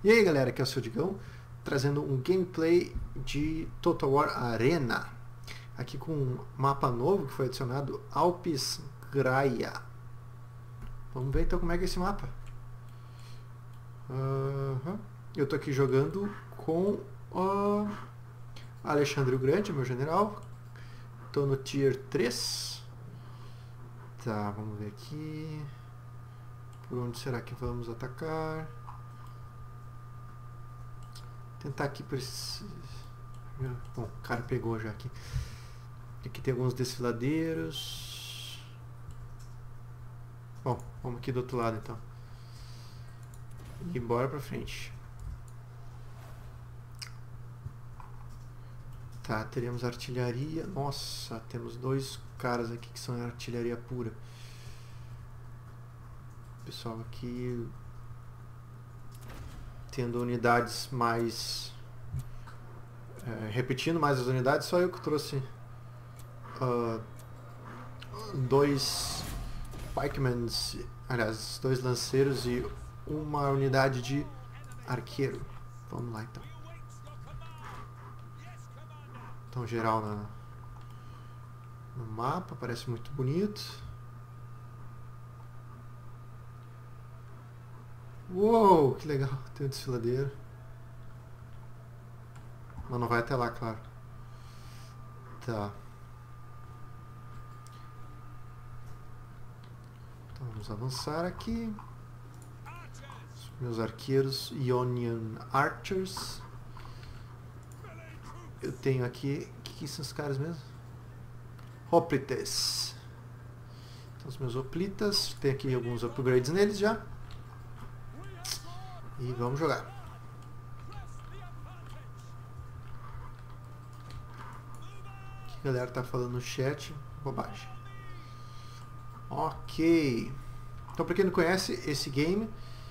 E aí galera, aqui é o seu Digão, trazendo um gameplay de Total War Arena. Aqui com um mapa novo que foi adicionado, Alpes Graia. Vamos ver então como é que é esse mapa. Eu tô aqui jogando com o Alexandre o Grande, meu general. Tô no Tier 3. Tá, vamos ver aqui. Por onde será que vamos atacar? Tentar aqui por esse... Bom, o cara pegou já aqui. Aqui tem alguns desfiladeiros. Bom, vamos aqui do outro lado então. E bora pra frente. Tá, teremos artilharia. Nossa, temos dois caras aqui que são artilharia pura. Pessoal aqui tendo unidades mais... repetindo mais as unidades, só eu que trouxe dois pikemen, aliás, dois lanceiros e uma unidade de arqueiro. Vamos lá então. Então geral no mapa, parece muito bonito. Uou, que legal, tem um desfiladeiro. Mas não vai até lá, claro. Tá. Então vamos avançar aqui. Os meus arqueiros Ionian Archers. Eu tenho aqui... O que são esses caras mesmo? Hoplites. Então os meus hoplitas. Tem aqui alguns upgrades neles já. E vamos jogar. O que a galera tá falando no chat? Bobagem. Ok. Então, para quem não conhece esse game,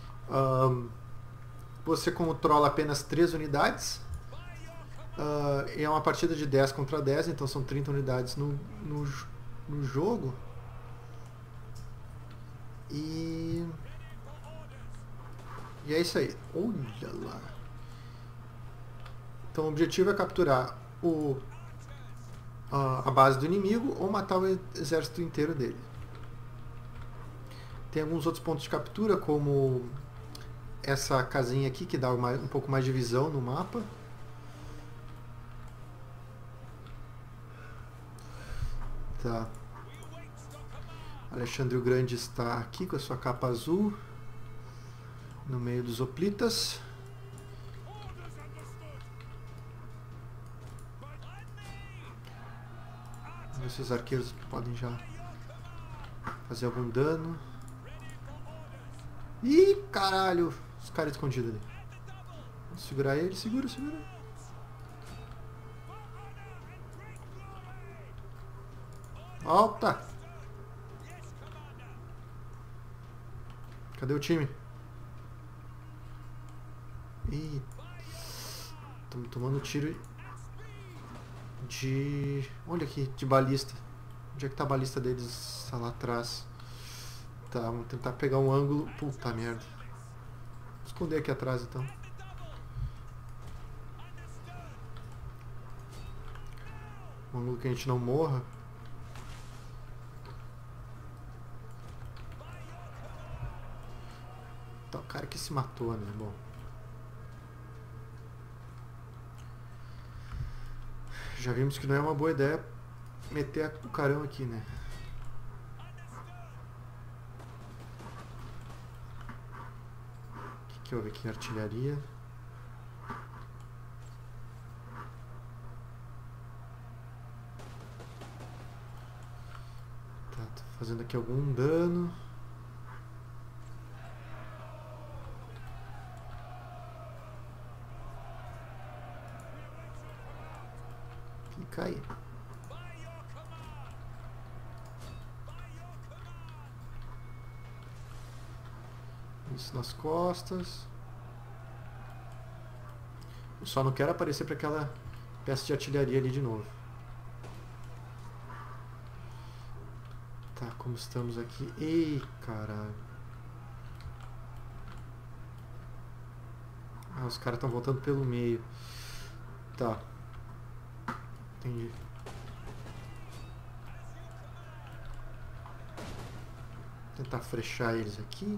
você controla apenas 3 unidades. É uma partida de 10 contra 10, então são 30 unidades no jogo. E é isso aí. Olha lá. Então o objetivo é capturar a base do inimigo ou matar o exército inteiro dele. Tem alguns outros pontos de captura, como essa casinha aqui que dá um pouco mais de visão no mapa. Tá. Alexandre o Grande está aqui com a sua capa azul, no meio dos hoplitas. Esses arqueiros podem já fazer algum dano. Ih, caralho! Os caras escondidos ali. Vamos segurar ele. Segura, segura. Alta! Cadê o time? Ih, estamos tomando tiro de... Olha aqui, de balista. Onde é que tá a balista deles? Tá lá atrás. Tá, vamos tentar pegar um ângulo. Puta merda. Vou esconder aqui atrás então. Um ângulo que a gente não morra. Tá, o cara que se matou, né? Bom. Já vimos que não é uma boa ideia meter o carão aqui, né? O que houve aqui? Artilharia. Tá, tô fazendo aqui algum dano. Fica aí. Isso nas costas. Eu só não quero aparecer para aquela peça de artilharia ali de novo. Tá, como estamos aqui? Ei, caralho. Os caras estão voltando pelo meio. Tá. Entendi. Tentar frechar eles aqui.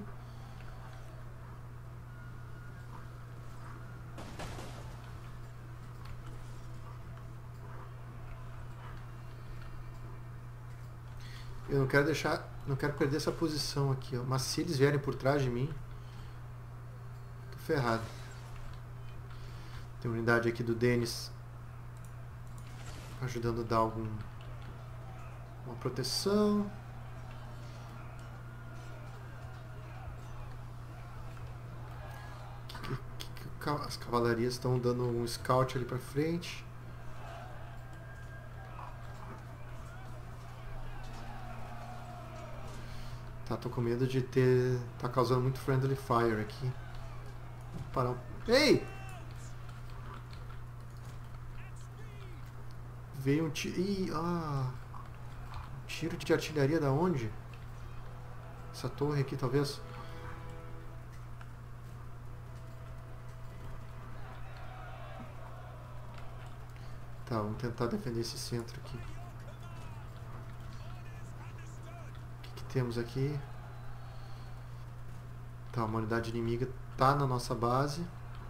Eu não quero deixar, não quero perder essa posição aqui, ó. Mas se eles vierem por trás de mim, tô ferrado. Tem uma unidade aqui do Dennis ajudando a dar uma proteção. As cavalarias estão dando um scout ali pra frente. Tá, tô com medo de ter... tá causando muito friendly fire aqui. Vou parar um... Ei! Veio um tiro... Ih, um tiro de artilharia da onde? Essa torre aqui, talvez? Tá, vamos tentar defender esse centro aqui. O que temos aqui? Tá, uma unidade inimiga tá na nossa base.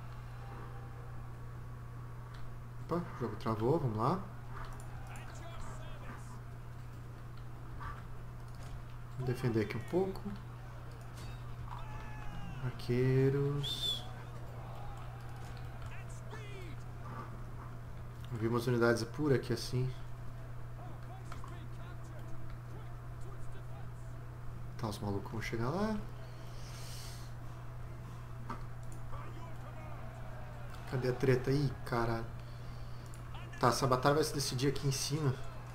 Opa, o jogo travou, vamos lá. Vou defender aqui um pouco. Arqueiros. Vi umas unidades por aqui assim. Tá, os malucos vão chegar lá. Cadê a treta aí, caralho? Tá, essa batalha vai se decidir aqui em cima.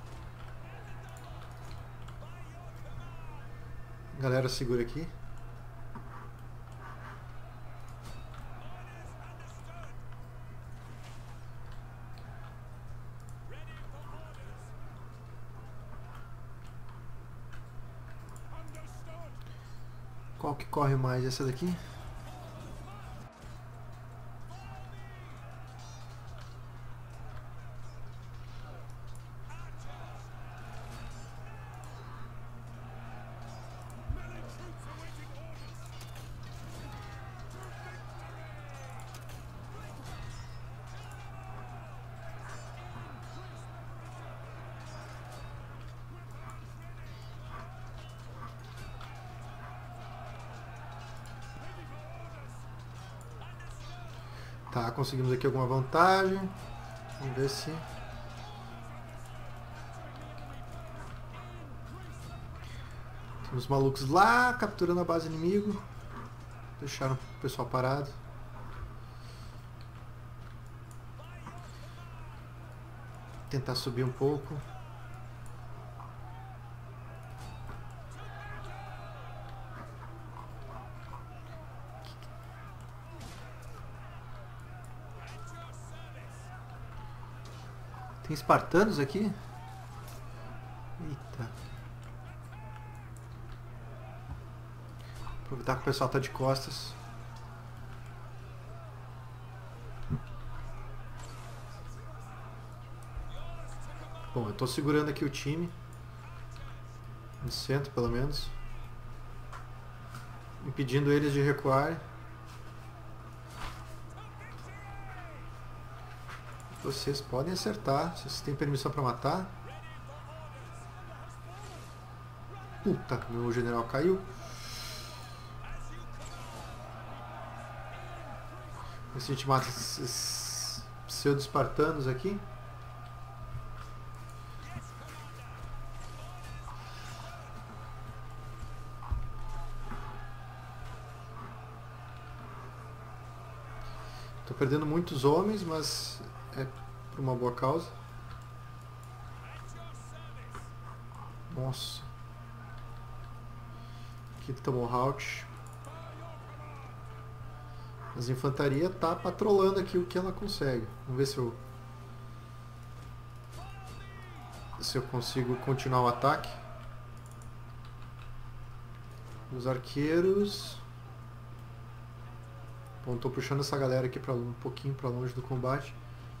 Galera, segura aqui. Qual que corre mais? Essa daqui? Tá, conseguimos aqui alguma vantagem. Vamos ver se... Temos malucos lá, capturando a base inimigo. Deixaram o pessoal parado. Tentar subir um pouco. Tem espartanos aqui? Eita. Aproveitar que o pessoal tá de costas. Bom, eu tô segurando aqui o time. No centro, pelo menos. Impedindo eles de recuar. Vocês podem acertar, se vocês têm permissão para matar. Puta, meu general caiu. Ver se a gente mata esses pseudo-espartanos aqui. Tô perdendo muitos homens, mas é por uma boa causa. Nossa. Aqui tomou halt. Mas a infantaria tá patrolando aqui o que ela consegue. Vamos ver se eu consigo continuar o ataque. Os arqueiros. Bom, tô puxando essa galera aqui pra um pouquinho pra longe do combate.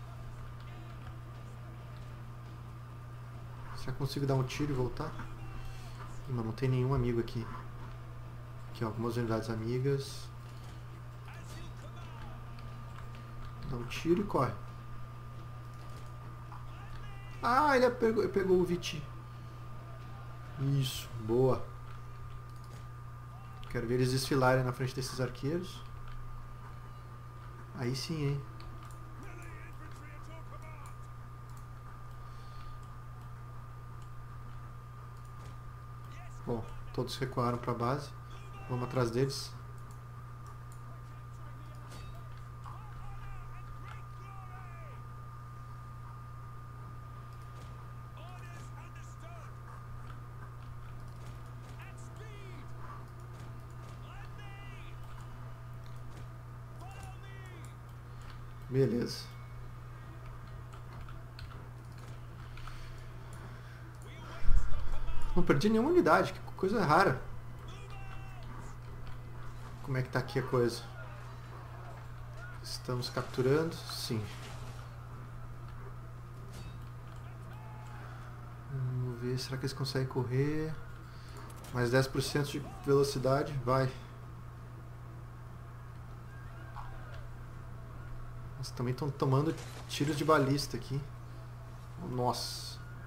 Será que consigo dar um tiro e voltar? Mas não tem nenhum amigo aqui. Aqui, ó, algumas unidades amigas. Dá um tiro e corre. Ah, ele pegou o Viti. Isso, boa. Quero ver eles desfilarem na frente desses arqueiros. Aí sim, hein. Bom, todos recuaram para a base. Vamos atrás deles. Beleza. Não perdi nenhuma unidade, que coisa rara. Como é que tá aqui a coisa? Estamos capturando? Sim. Vamos ver, será que eles conseguem correr? Mais 10% de velocidade? Vai. Nossa, também estão tomando tiros de balista aqui. Nossa.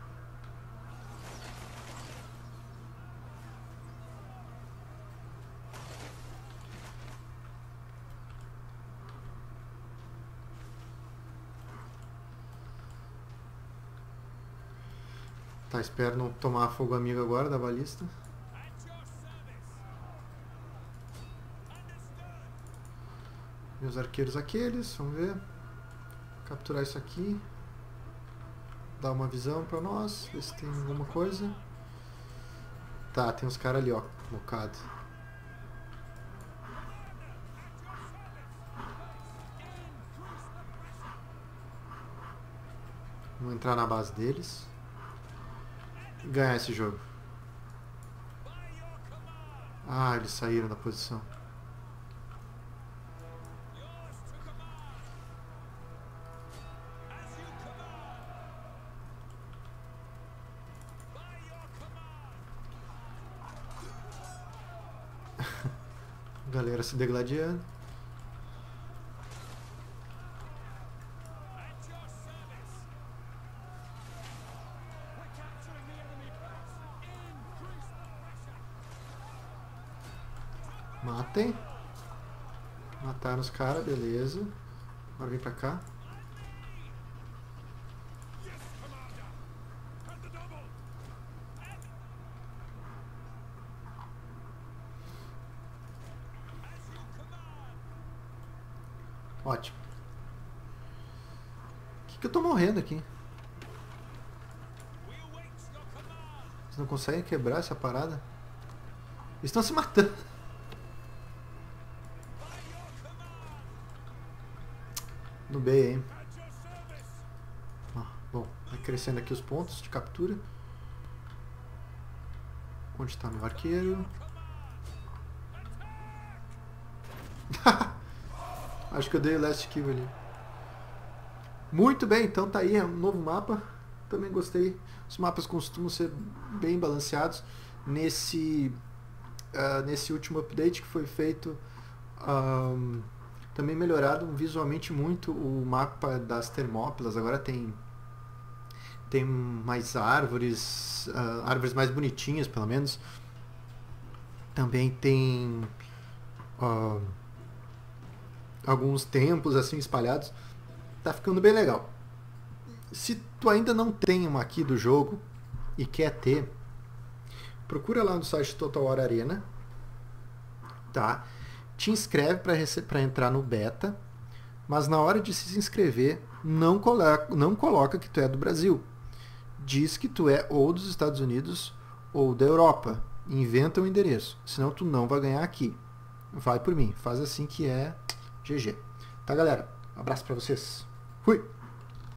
Tá, espero não tomar fogo amigo agora da balista. Meus arqueiros aqueles, vamos ver. Capturar isso aqui. Dar uma visão pra nós, ver se tem alguma coisa. Tá, tem uns caras ali, ó, locado. Vamos entrar na base deles. E ganhar esse jogo. Ah, eles saíram da posição. Galera se degladiando. Matem. Mataram os caras, beleza. Agora vem pra cá. Ótimo. Que eu tô morrendo aqui? Vocês não conseguem quebrar essa parada? Eles estão se matando. No B, hein? Ah, bom, vai crescendo aqui os pontos de captura. Onde está meu arqueiro? Acho que eu dei o last kill ali. Muito bem, então tá aí, é um novo mapa. Também gostei. Os mapas costumam ser bem balanceados. Nesse último update que foi feito, também melhorado visualmente muito o mapa das Termópilas. Agora tem mais árvores, árvores mais bonitinhas pelo menos. Também tem alguns templos assim espalhados. Tá ficando bem legal. Se tu ainda não tem uma aqui do jogo e quer ter, procura lá no site Total War Arena, tá? Te inscreve para entrar no beta, mas na hora de se inscrever não coloca que tu é do Brasil. Diz que tu é ou dos Estados Unidos ou da Europa. Inventa o endereço, senão tu não vai ganhar aqui. Vai por mim, faz assim que é GG. Tá, galera? Um abraço pra vocês. Fui!